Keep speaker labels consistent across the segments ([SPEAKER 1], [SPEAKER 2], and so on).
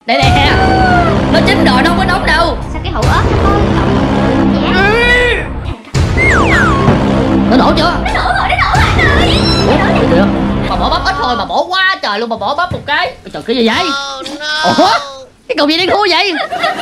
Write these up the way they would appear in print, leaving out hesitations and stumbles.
[SPEAKER 1] Đây nè, nó chín rồi, nó không có nóng đâu.
[SPEAKER 2] Sao cái hũ ớt nó có cộng giá?
[SPEAKER 1] Nó nổ chưa?
[SPEAKER 2] Nó nổ rồi anh ơi.
[SPEAKER 1] Ủa, kìa. Mà bỏ bắp ít thôi mà bỏ quá trời luôn, mà bỏ bắp một cái. Trời, cái gì vậy? Ủa, cái cục gì đang thua vậy?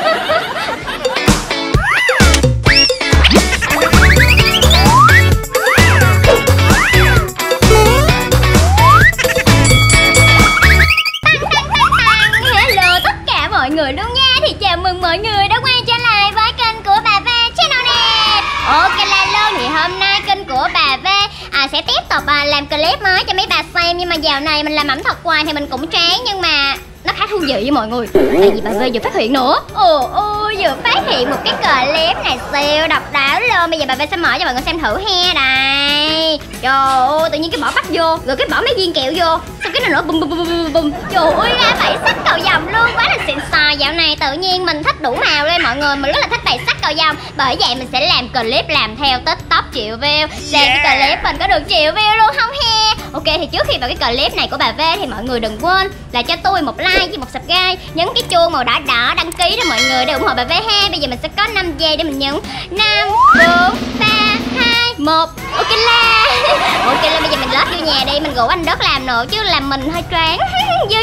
[SPEAKER 2] Hello tất cả mọi người luôn nha. Thì chào mừng mọi người đã quay trở lại với kênh của bà V Channel nè. Ok là luôn, thì hôm nay kênh của bà V sẽ tiếp tục làm clip mới cho mấy bà xem. Nhưng mà dạo này mình làm ẩm thực hoài thì mình cũng chán, nhưng mà nó khá thú vị với mọi người. Tại vì bà V vừa phát hiện nữa. Vừa phát hiện một cái clip này siêu độc đáo luôn. Bây giờ bà V sẽ mở cho mọi người xem thử he. Đây. Trời ơi, tự nhiên cái bỏ bắp vô, rồi cái bỏ mấy viên kẹo vô, xong cái nó nổ bùm bùm bùm bùm. Trời ơi, ra bảy sắc cầu vồng luôn, quá là xịn sò. Dạo này tự nhiên mình thích đủ màu lên mọi người, mình rất là thích bảy sắc cầu vồng. Bởi vậy mình sẽ làm clip làm theo TikTok triệu view. Xem cái clip mình có được triệu view luôn không he? Ok, thì trước khi vào cái clip này của bà V thì mọi người đừng quên là cho tôi một like với một subscribe, nhấn cái chuông màu đỏ đỏ đăng ký đó mọi người, để ủng hộ bà V ha. Bây giờ mình sẽ có 5 giây để mình nhấn 5, 4, 3, 2, 1. Ok la. Ok là bây giờ mình lót vô nhà đi, mình rủ anh Đất làm nữa chứ làm mình hơi choáng. Dư.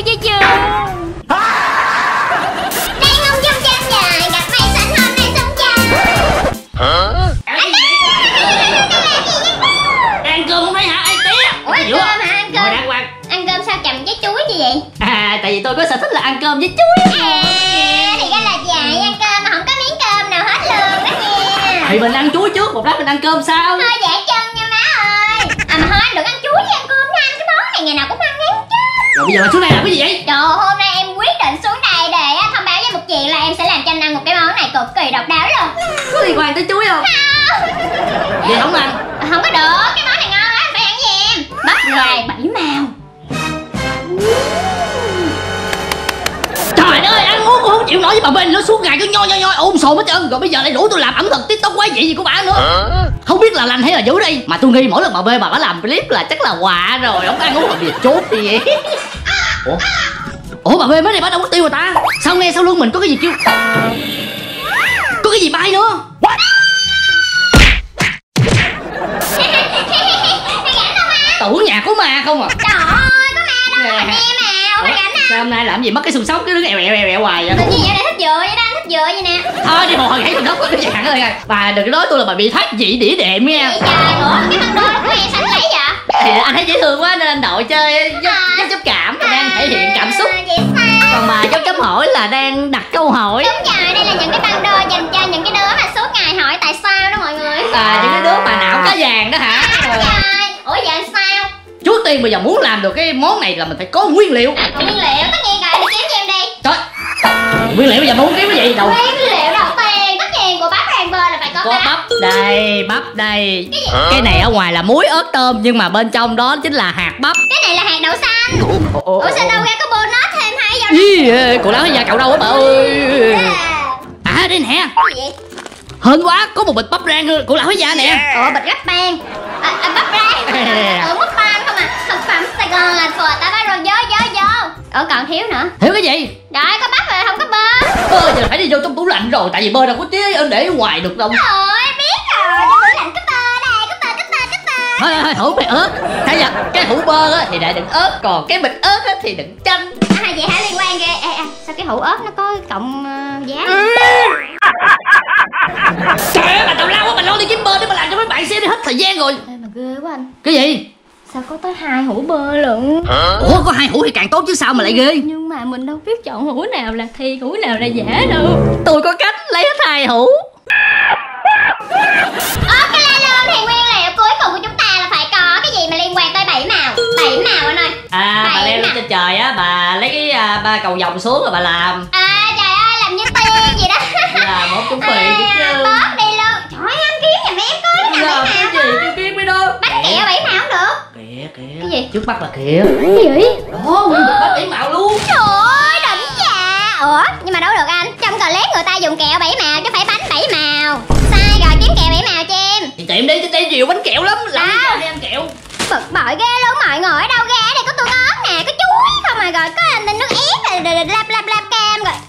[SPEAKER 2] Đang không trong chân dài, gặp mày xanh hôm nay xong chơi.
[SPEAKER 1] Ăn cơm không thấy hả? Ai té?
[SPEAKER 2] Ủa, ăn cơm hả? Ăn cơm.
[SPEAKER 1] Ngồi đàng hoàng.
[SPEAKER 2] Ăn cơm sao chầm với chuối như vậy?
[SPEAKER 1] Tại vì tôi có sở thích là ăn cơm với chuối.
[SPEAKER 2] Thì ra là vậy, ăn cơm mà không có miếng cơm nào hết luôn đó nha.
[SPEAKER 1] Thì mình ăn chuối trước, một lát mình ăn cơm sau.
[SPEAKER 2] Thôi giả chân nha má ơi. Mà thôi anh đừng ăn chuối với ăn cơm nha, anh cái món này ngày nào cũng ăn hết chứ.
[SPEAKER 1] Rồi bây giờ xuống đây làm cái gì vậy?
[SPEAKER 2] Trời, hôm nay em quyết định xuống đây để thông báo với một chuyện là em sẽ làm cho anh ăn một cái món này cực kỳ độc đáo luôn.
[SPEAKER 1] Có liên quan tới chuối không? Vậy không ăn.
[SPEAKER 2] Không có được, cái món này ngon lắm, phải ăn với em. Bắp rang 7 màu.
[SPEAKER 1] Trời ơi, ăn uống cũng không chịu nổi với bà bên, nó suốt ngày cứ nhoi ôm sồn hết trơn. Rồi bây giờ lại rủ tôi làm ẩm thực TikTok quái dị gì của bà nữa. Không biết là lành hay là dữ đây. Mà tôi nghi mỗi lần bà bê bà có làm clip là chắc là quạ rồi, không ăn uống mà bây giờ chốt đi vậy. Ủa bà bê mới này bà đâu mất tiêu rồi ta? Sao nghe sau lưng mình có cái gì kêu? Có cái gì bay nữa? Tưởng nhà có ma không à?
[SPEAKER 2] Trời ơi, có ma đâu mà nghe màu, phải cảnh.
[SPEAKER 1] Sao hôm nay làm gì mất cái xương sóc cái đứng ẹo hoài vậy?
[SPEAKER 2] Tự nhiên vậy này thích dừa vậy đó, anh thích dừa vậy nè.
[SPEAKER 1] Thôi đi hồi gãy mình đất cái dạng thôi nha. Bà đừng nói tôi là bà bị thoát vị đĩa đệm nha.
[SPEAKER 2] Trời, ủa cái băng đôi của em sao anh lấy vậy?
[SPEAKER 1] Thì anh thấy dễ thương quá nên anh đội chơi giúp cảm, đang thể hiện cảm xúc.
[SPEAKER 2] Vậy sao?
[SPEAKER 1] Còn bà chấm hỏi là đang đặt câu hỏi.
[SPEAKER 2] Đúng rồi, đây là những cái băng đôi dành cho những cái đứa mà suốt ngày hỏi tại sao đó mọi người.
[SPEAKER 1] Những cái đứa mà não cá vàng đó hả?
[SPEAKER 2] Trời, ủa vậy sao?
[SPEAKER 1] Trước tiên bây giờ muốn làm được cái món này là mình phải có nguyên liệu.
[SPEAKER 2] Nguyên liệu tất nhiên rồi, đi kiếm cho em đi.
[SPEAKER 1] Trời, nguyên liệu bây giờ muốn kiếm cái gì? Đầu
[SPEAKER 2] Nguyên liệu đầu tiên tất nhiên của bắp rang bơ là phải có bắp.
[SPEAKER 1] Bắp đây. Cái này ở ngoài là muối ớt tôm, nhưng mà bên trong đó chính là hạt bắp.
[SPEAKER 2] Cái này là hạt đậu xanh. Ủa sao đâu ra có bonus thêm hay vậy?
[SPEAKER 1] Cô láo da cậu đâu á bà ơi. Đây nè.
[SPEAKER 2] Cái gì?
[SPEAKER 1] Hên quá, có một bịch bắp rang của lão da nè.
[SPEAKER 2] Bịch bắp rang. Bắp rang. Múc ban không à. Thực phẩm Sài Gòn là phở ta bắt rồi vô. Còn thiếu nữa.
[SPEAKER 1] Thiếu cái gì?
[SPEAKER 2] Rồi có bắp rồi không có bơ.
[SPEAKER 1] Giờ phải đi vô trong tủ lạnh rồi, tại vì bơ đâu có chế anh để ở ngoài được đâu.
[SPEAKER 2] Trời biết rồi, trong tủ lạnh có bơ đây, có bơ.
[SPEAKER 1] Thôi hủ bịch ớt. Thấy chưa? Cái hủ bơ á thì để đựng ớt, còn cái bịch ớt á thì đựng chanh.
[SPEAKER 2] Vậy hả, liên quan ghê. Sao cái hũ ớt nó có cộng giá?
[SPEAKER 1] Trời ơi, bà tào lao quá, bà lo đi kiếm bơ để mà làm cho mấy bạn xem đi, hết thời gian rồi.
[SPEAKER 2] Mà ghê quá anh.
[SPEAKER 1] Cái gì?
[SPEAKER 2] Sao có tới 2 hũ bơ lận?
[SPEAKER 1] Ủa có 2 hũ thì càng tốt chứ sao mà lại ghê.
[SPEAKER 2] Nhưng mà mình đâu biết chọn hũ nào là thiệt, hũ nào là giả đâu.
[SPEAKER 1] Tôi có cách lấy hết 2 hũ.
[SPEAKER 2] Ok luôn, thì nguyên liệu cuối cùng của chúng ta là phải có cái gì mà liên quan tới 7 màu. 7 màu anh ơi.
[SPEAKER 1] Bà leo lên trên trời á, bà lấy cái ba cầu vồng xuống rồi bà làm.
[SPEAKER 2] Trời ơi, làm như tiên gì đó.
[SPEAKER 1] Là một chuẩn bị chứ.
[SPEAKER 2] Bóp đi luôn. Trời ơi, anh kiếm nhà em có cái nào 7 màu
[SPEAKER 1] cái gì kiếm cái đó.
[SPEAKER 2] Bánh kẹo 7 màu cũng được.
[SPEAKER 1] Kìa
[SPEAKER 2] Cái gì?
[SPEAKER 1] trước mắt là kìa.
[SPEAKER 2] Cái gì vậy?
[SPEAKER 1] Đó, nguyên một bánh 7 màu luôn.
[SPEAKER 2] Trời ơi, đỉnh dạ. Ủa, nhưng mà đâu được anh. Trong clip người ta dùng kẹo 7 màu chứ phải bánh 7 màu. Sai rồi, kiếm kẹo 7 màu cho em.
[SPEAKER 1] Thì tiệm đi, tiệm nhiều bánh kẹo lắm. Làm sao đi ăn kẹo.
[SPEAKER 2] Bực bội ghê luôn, mọi người ở đâu ra đây, có tương ớt nè, có chuối không mà, rồi có nước ép lap cam, rồi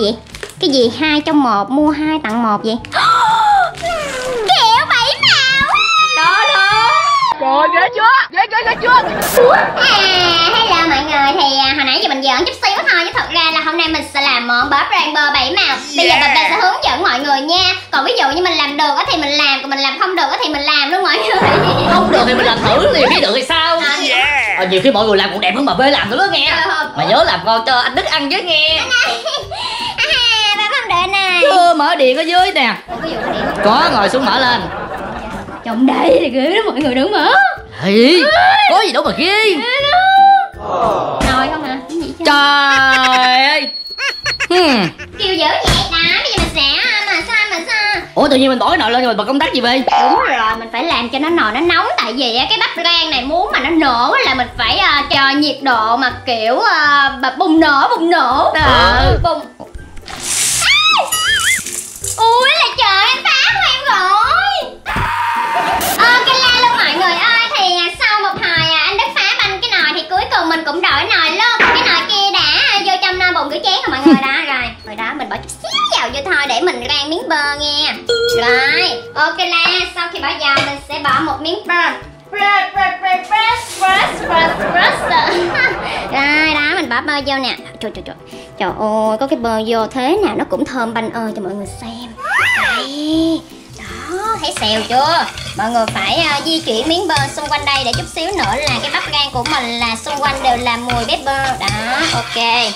[SPEAKER 2] vậy? Cái gì 2 trong 1, mua 2 tặng 1 vậy? Kẹo 7 màu.
[SPEAKER 1] Đó đó. Trời, ghê chưa? Ghê chưa?
[SPEAKER 2] Hello mọi người, thì hồi nãy giờ mình giỡn chút xíu thôi, chứ thật ra là hôm nay mình sẽ làm món bắp rainbow 7 màu. Bây giờ bà sẽ hướng dẫn mọi người nha. Còn ví dụ như mình làm được thì mình làm, còn mình làm không được thì mình làm luôn mọi người.
[SPEAKER 1] Không được thì mình làm thử thì biết được thì sao. Nhiều khi mọi người làm còn đẹp hơn bà B làm nữa đó nghe. Mà nhớ làm ngon cho anh Đức ăn với nghe.
[SPEAKER 2] Bà không đợi này.
[SPEAKER 1] Mở điện ở dưới nè. Có, ngồi xuống mở lên.
[SPEAKER 2] Trong đây thì ghê đó mọi người, đừng mở.
[SPEAKER 1] Thì có gì đâu mà ghê.
[SPEAKER 2] Nồi không hả? Cái gì chứ?
[SPEAKER 1] Trời ơi.
[SPEAKER 2] Kêu dữ vậy đó, bây giờ mình sẽ mà sao?
[SPEAKER 1] Ủa tự nhiên mình bỏ cái nồi lên nhưng mình bật công tắc gì vậy?
[SPEAKER 2] Đúng rồi, mình phải làm cho nó nồi nó nóng. Tại vì cái bắp rang này muốn mà nó nổ là mình phải cho nhiệt độ mà kiểu bùng nổ. Bùng. Ui là trời, em phá của em rồi. Ok la luôn mọi người ơi. Thì sau một hồi anh Đức phá banh cái nồi thì cuối cùng mình cũng đổi nồi luôn. Cái nồi kia đã vô trong bồn rửa chén rồi mọi người đó. Rồi đó, mình bỏ chút xíu dầu vô thôi để mình rang miếng bơ nghe. Rồi ok la, sau khi bỏ dầu mình sẽ bỏ một miếng bơ. Rồi đó, mình bỏ bơ vô nè. Trời ơi, có cái bơ vô thế nào nó cũng thơm banh ơi, cho mọi người xem. Đây. Đó, thấy xèo chưa? Mọi người phải di chuyển miếng bơ xung quanh đây để chút xíu nữa là cái bắp rang của mình là xung quanh đều là mùi bếp bơ. Đó, ok.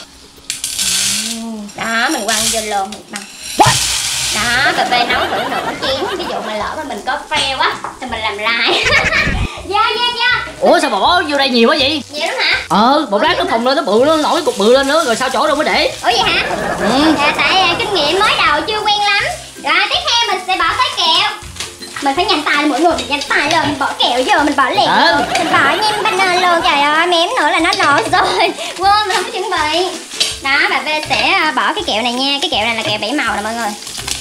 [SPEAKER 2] Đó, mình quăng vô lồn bằng. Đó, cà phê nấu thử nửa chén. Ví dụ mà lỡ mà mình có fail á thì mình làm lại. Dạ.
[SPEAKER 1] Ủa sao bà bỏ vô đây nhiều quá vậy?
[SPEAKER 2] Nhiều lắm hả?
[SPEAKER 1] Một lát nó phồng lên, nó bự, nó nổi cục bự lên nữa, rồi sao chỗ đâu mới để.
[SPEAKER 2] Ủa vậy hả? Dạ, tại kinh nghiệm mới đầu chưa quen lắm. Rồi tiếp theo mình sẽ bỏ tới kẹo. Mình phải nhanh tay mọi người, nhanh tay lên, mình bỏ kẹo vô, mình bỏ liền luôn. Mình bỏ nhanh banana luôn, trời ơi, mém nữa là nó nổi rồi. Quên, mình không có chuẩn bị. Đó, bà V sẽ bỏ cái kẹo này nha. Cái kẹo này là kẹo 7 màu nè mọi người.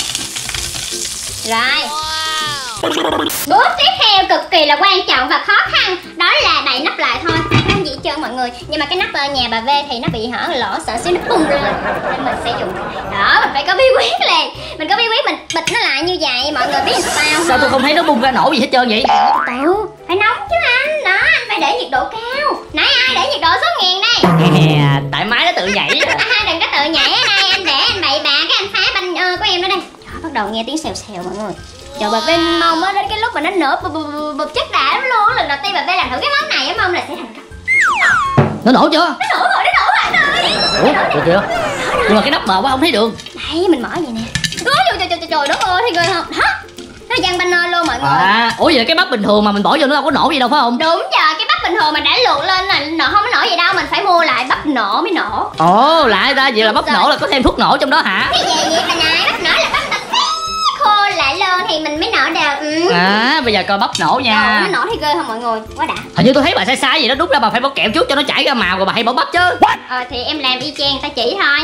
[SPEAKER 2] Rồi. Bước tiếp theo cực kỳ là quan trọng và khó khăn, đó là đậy nắp lại thôi, không gì hết trơn mọi người. Nhưng mà cái nắp nhà bà V thì nó bị lỗ, sợ xíu nó bung lên nên mình sẽ dùng. Đó, mình phải có bí quyết liền. Mình có bí quyết, mình bịt nó lại như vậy, mọi người biết làm sao không?
[SPEAKER 1] Sao tôi không thấy nó bung ra nổ gì hết trơn vậy?
[SPEAKER 2] Tự phải nóng chứ anh. Đó, anh phải để nhiệt độ cao. Nãy ai để nhiệt độ số 1000 đây?
[SPEAKER 1] Tại máy nó tự nhảy.
[SPEAKER 2] Đừng có tự nhảy ở đây, anh để anh bậy bạ cái anh phá banh của em đó đây. Đó, bắt đầu nghe tiếng xèo xèo mọi người. Trời, bà Vinh mong á, đến cái lúc mà nó nở bụp chất đã lắm luôn. Lần đầu tiên bà Vinh làm thử cái món này á, mong là sẽ thành công.
[SPEAKER 1] Nó nổ chưa?
[SPEAKER 2] Nó nổ rồi anh ơi.
[SPEAKER 1] Ủa, được chưa? Nhưng mà cái nắp mờ quá không thấy được.
[SPEAKER 2] Đây, mình mở vậy nè. Trời đất ơi, thì ghê không? Hả? Nó văng banner luôn mọi người.
[SPEAKER 1] Ủa vậy là cái bắp bình thường mà mình bỏ vô nó đâu có nổ gì đâu phải không?
[SPEAKER 2] Đúng rồi, cái bắp bình thường mà đã luộc lên là nó không có nổ gì đâu. Mình phải mua lại bắp nổ mới nổ.
[SPEAKER 1] Ồ, lại ta, vậy là bắp nổ là có thêm thuốc nổ trong đó hả?
[SPEAKER 2] Cái gì vậy bà này? Bắp nổ là bắp khô lại luôn thì mình mới nổ được.
[SPEAKER 1] Bây giờ coi bắp nổ nha.
[SPEAKER 2] Nó nổ thì ghê không mọi người? Quá đã.
[SPEAKER 1] Hình như tôi thấy bà sai vậy đó, đúng ra bà phải bỏ kẹo trước cho nó chảy ra màu rồi bà hay bỏ bắp chứ.
[SPEAKER 2] Thì em làm y chang ta chỉ thôi.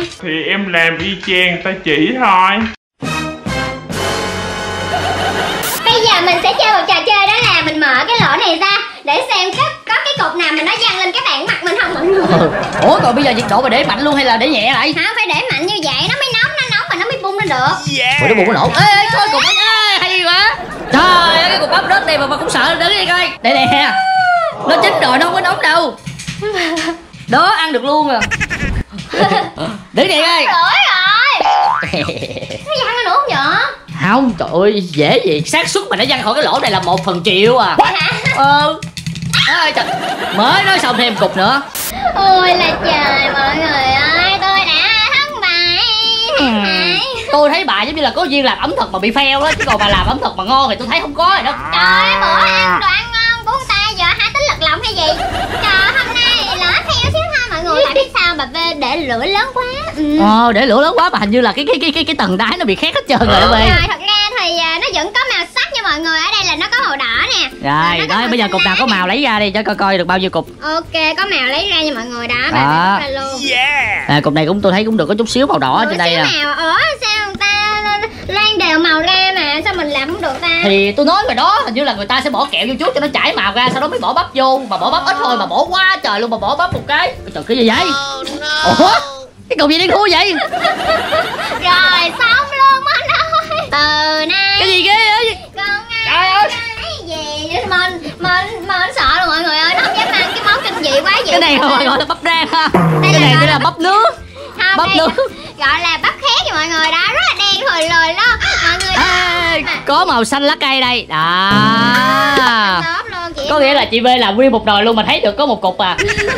[SPEAKER 2] Bây giờ mình sẽ chơi một trò chơi, đó là mình mở cái lỗ này ra để xem có cái cục nào mà nó văng lên cái bảng mặt mình không mọi người.
[SPEAKER 1] Ủa còn bây giờ nhiệt độ mà để mạnh luôn hay là để nhẹ lại?
[SPEAKER 2] Không, phải để mạnh như vậy nó mới nóng mà nó mới bung lên được.
[SPEAKER 1] Ủa nó bung nó nổ. Ê coi cục bắp hay quá. Trời ơi cái cục bắp rớt tiền mà cũng sợ, đứng đi coi. Đây nè. Nó chín rồi nó không có nóng đâu. Đó ăn được luôn à. Đứng đi coi.
[SPEAKER 2] Rửa rồi. Nó văng ra nữa không vậy?
[SPEAKER 1] Không, trời ơi dễ gì. Xác suất mà nó văng khỏi cái lỗ này là 1/1000 à. Trời, mới nói xong thêm cục nữa.
[SPEAKER 2] Ôi là trời mọi người ơi, tôi đã thất bại.
[SPEAKER 1] Tôi thấy bà giống như là có duyên làm ẩm thực mà bị fail đó, chứ còn bà làm ẩm thực mà ngon thì tôi thấy không có rồi đó.
[SPEAKER 2] Trời ơi, bữa ăn đồ ăn ngon của người ta giờ hả tính lật lọng hay gì? Trời, hôm nay lỡ theo xíu ha mọi người. Tại biết sao bà V để lửa lớn quá.
[SPEAKER 1] Để lửa lớn quá mà hình như là cái tầng đáy nó bị khét hết trơn rồi đó Bê.
[SPEAKER 2] Rồi thật ra thì nó vẫn có màu sắc nha mọi người. Ở đây là nó có màu đỏ nè.
[SPEAKER 1] Rồi đó, bây giờ cục nào có màu lấy ra đi cho coi được bao nhiêu cục.
[SPEAKER 2] Ok, có màu lấy ra nha mọi người. Đó, bà ra luôn.
[SPEAKER 1] Cục này tôi thấy cũng được, có chút xíu màu đỏ trên đây nè.
[SPEAKER 2] Màu sao người ta loan đều màu ra mà sao mình làm không được ta?
[SPEAKER 1] Thì tôi nói rồi đó, hình như là người ta sẽ bỏ kẹo vô trước cho nó chảy màu ra, sau đó mới bỏ bắp vô. Mà bỏ bắp ít thôi mà bỏ quá trời luôn, mà bỏ bắp một cái. Trời cái gì vậy? Ủa? Cái cục gì đen thui vậy?
[SPEAKER 2] Rồi xong luôn anh ơi. Từ nay
[SPEAKER 1] Cái gì ghê vậy?
[SPEAKER 2] con
[SPEAKER 1] Trời
[SPEAKER 2] ăn
[SPEAKER 1] ơi.
[SPEAKER 2] cái gì mình sợ rồi mọi người ơi, nó không dám ăn cái món kinh dị quá vậy.
[SPEAKER 1] Cái này gọi là bắp rang ha.
[SPEAKER 2] Đây
[SPEAKER 1] Cái này
[SPEAKER 2] gọi
[SPEAKER 1] chỉ
[SPEAKER 2] là
[SPEAKER 1] là bắp nước.
[SPEAKER 2] Không,
[SPEAKER 1] Bắp
[SPEAKER 2] đây
[SPEAKER 1] nước.
[SPEAKER 2] gọi là bắp khét cho mọi người đó, rất là đen thùi lùi đó mọi người đó.
[SPEAKER 1] Ê, có màu xanh lá cây đây. Đó.
[SPEAKER 2] Tốt luôn chị.
[SPEAKER 1] Có nghĩa là chị B làm nguyên một nồi luôn mà thấy được có một cục à.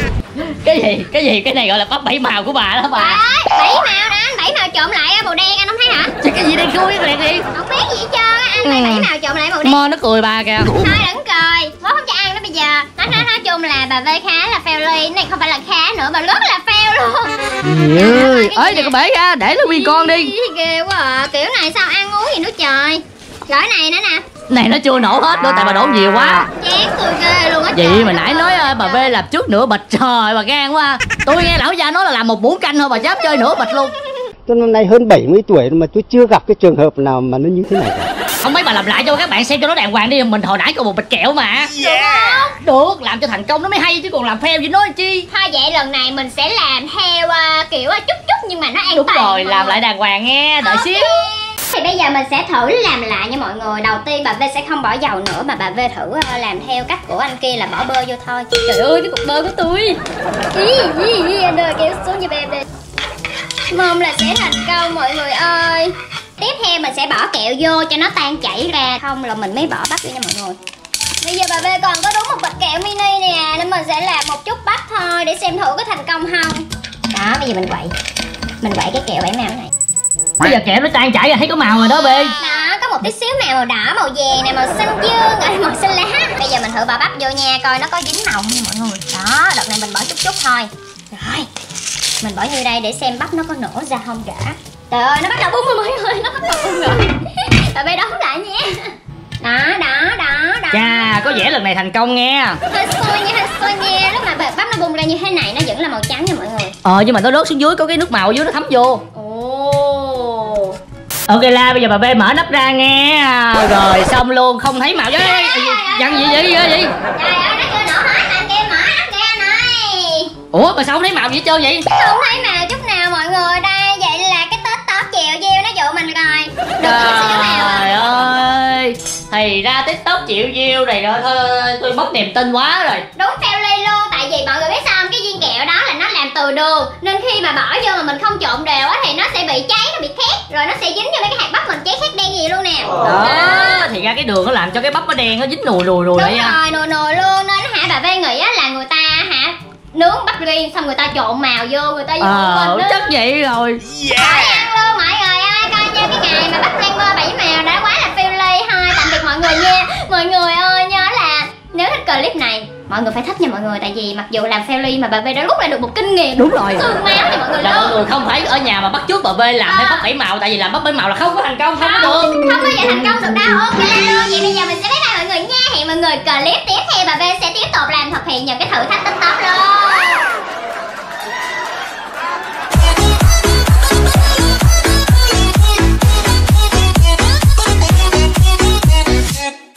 [SPEAKER 1] Cái gì cái này gọi là bắp 7 màu của bà đó bà.
[SPEAKER 2] Đấy, 7 màu nè anh, 7 màu trộn lại màu đen anh không thấy hả?
[SPEAKER 1] Chứ cái gì đen thui cái này gì?
[SPEAKER 2] Không biết gì hết trơn á, anh thấy 7 màu trộn lại màu đen.
[SPEAKER 1] Mo nó cười bà kìa.
[SPEAKER 2] Thôi đừng cười, bố không cho ăn đó bây giờ. Nói chung là bà V khá là fail ly, này không phải là khá nữa mà rất là fail luôn.
[SPEAKER 1] Ơi, đừng có bể ra, để nó nguyên con đi.
[SPEAKER 2] Ghê quá à, kiểu này sao ăn uống gì nữa trời. Rồi này nữa nè.
[SPEAKER 1] Này nó chưa nổ hết nữa tại bà đổ nhiều quá.
[SPEAKER 2] Chán tôi ghê luôn á.
[SPEAKER 1] Vậy mà nãy nói bà V làm trước nửa bịch, trời bà gan quá. Tôi nghe lão gia nói là làm một muỗng canh thôi bà dám chơi nửa bịch luôn.
[SPEAKER 3] Tôi năm nay hơn 70 tuổi mà tôi chưa gặp cái trường hợp nào mà nó như thế này cả.
[SPEAKER 1] Không mấy bà làm lại cho các bạn xem cho nó đàng hoàng đi, mình hồi nãy còn một bịch kẹo mà. Được, làm cho thành công nó mới hay chứ còn làm fail với nói chi.
[SPEAKER 2] Thôi vậy lần này mình sẽ làm theo kiểu chút chút nhưng mà nó an
[SPEAKER 1] Đúng
[SPEAKER 2] toàn.
[SPEAKER 1] rồi, làm lại đàng hoàng nghe, đợi xíu.
[SPEAKER 2] Thì bây giờ mình sẽ thử làm lại nha mọi người. Đầu tiên bà V sẽ không bỏ dầu nữa mà bà V thử làm theo cách của anh kia là bỏ bơ vô thôi. Trời ơi cái cục bơ của tôi. Anh ơi kéo xuống cho bê. Mong là sẽ thành công mọi người ơi. Tiếp theo mình sẽ bỏ kẹo vô cho nó tan chảy ra, không là mình mới bỏ bắp vô nha mọi người. Bây giờ bà V còn có đúng một bịch kẹo mini nè, nên mình sẽ làm một chút bắp thôi để xem thử có thành công không. Đó, bây giờ mình quậy cái kẹo 7 màu này.
[SPEAKER 1] Bây giờ kẹo nó tan chảy ra thấy có màu rồi đó B.
[SPEAKER 2] Đó, có một tí xíu màu đỏ, màu vàng này, màu xanh dương, rồi màu xanh lá. Bây giờ mình thử bỏ bắp vô nha, coi nó có dính màu không mọi người. Đó, đợt này mình bỏ chút chút thôi. Rồi, mình bỏ như đây để xem bắp nó có nổ ra không đã. Trời ơi, nó bắt đầu bung rồi mọi người, nó bắt đầu bung rồi. Bà B đóng lại nha. Đó.
[SPEAKER 1] Chà, có vẻ lần này thành công nghe.
[SPEAKER 2] Hơi sôi nha, lúc mà bắp nó bung ra như thế này nó vẫn là màu trắng nha mọi người.
[SPEAKER 1] Nhưng mà nó rớt xuống dưới có cái nước màu dưới nó thấm vô.
[SPEAKER 2] Ồ.
[SPEAKER 1] Ok La, bây giờ bà B mở nắp ra nghe. Rồi xong luôn, không thấy màu. Dặn gì vậy?
[SPEAKER 2] Trời ơi, nó chưa nổ hết, bạn kia mở nắp ra này.
[SPEAKER 1] Ủa mà sao không thấy màu gì hết trơn vậy?
[SPEAKER 2] Không thấy màu chút nào mọi người. Đây, vậy là cái tết chèo gieo nó dụ mình rồi. Được chút xíu màu à.
[SPEAKER 1] Trời ơi, thì ra TikTok chịu view này rồi thôi, tôi mất niềm tin quá rồi.
[SPEAKER 2] Đúng fail ly luôn, tại vì mọi người biết sao không? Cái viên kẹo đó là nó làm từ đường, nên khi mà bỏ vô mà mình không trộn đều á thì nó sẽ bị cháy, nó bị khét, rồi nó sẽ dính cho mấy cái hạt bắp mình cháy khét đen gì luôn nè.
[SPEAKER 1] Đó, thì ra cái đường nó làm cho cái bắp nó đen, nó dính nùi lại nha.
[SPEAKER 2] Đúng rồi, nùi luôn, nên bà V nghĩ á là người ta nướng bắp riêng xong người ta trộn màu vô, người ta vô mình đó.
[SPEAKER 1] Chắc vậy rồi.
[SPEAKER 2] Phải ăn luôn mọi người ơi, coi như cái ngày mà bắp rang bơ 7 màu đã quá là fail ly. Thôi tạm biệt mọi người nha. Mọi người ơi nhớ là nếu thích clip này mọi người phải thích nha mọi người, tại vì mặc dù làm fail ly mà bà V đã rút lại được một kinh nghiệm.
[SPEAKER 1] Đúng rồi.
[SPEAKER 2] Xương máu cho mọi người
[SPEAKER 1] Là mọi
[SPEAKER 2] luôn.
[SPEAKER 1] người không phải ở nhà mà bắt chước bà V làm hay bắp 7 màu, tại vì làm bắp 7 màu là không có thành công, không có được.
[SPEAKER 2] Không bao giờ thành công được đâu. Ok luôn. Vậy bây giờ mình sẽ bye bye mọi người nha. Hẹn mọi người clip tiếp theo bà V sẽ tiếp tục làm thực hiện những cái thử thách TikTok luôn.